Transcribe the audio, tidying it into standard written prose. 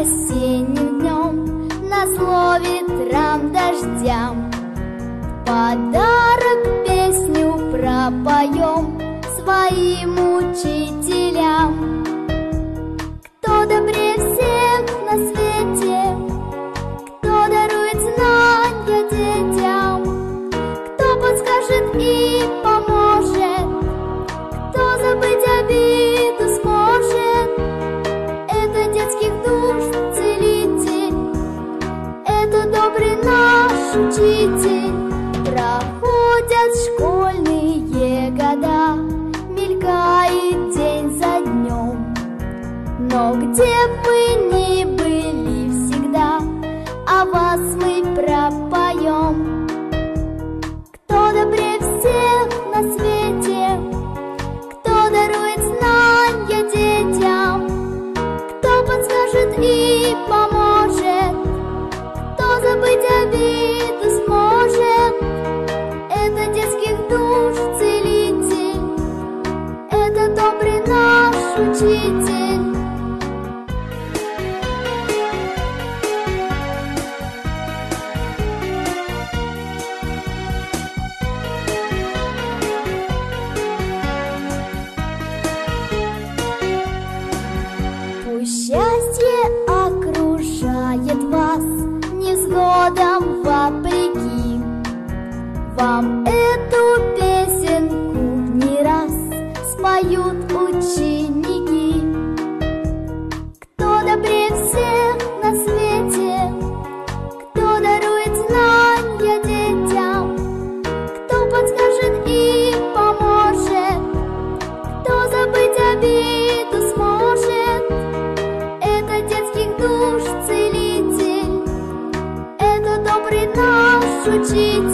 осенним днем, назло ветрам, дождям. Подарок песню пропоем своим учителям. Кто добрее всех на свете, кто дарует знания детям, кто подскажет и поможет, кто забыть обиду сможет. Это детских душ целитель, это добрый наш учитель. Проходят школьные года, мелькает день за днем, но где бы ни были всегда, о вас мы пропоем. Кто добрее всех на свете, кто дарует знания детям, кто подскажет и поможет, кто забыть обиду сможет. Это детских душ целитель, это добрый наш учитель. Пусть счастье окружает вас невзгодам вопреки. Вам эту песенку не раз споют ученики. Кто добрее всех на свете, кто дарует знания детям, кто подскажет и поможет, кто забыть обиду сможет. Это детских душ целитель, это добрый наш учитель.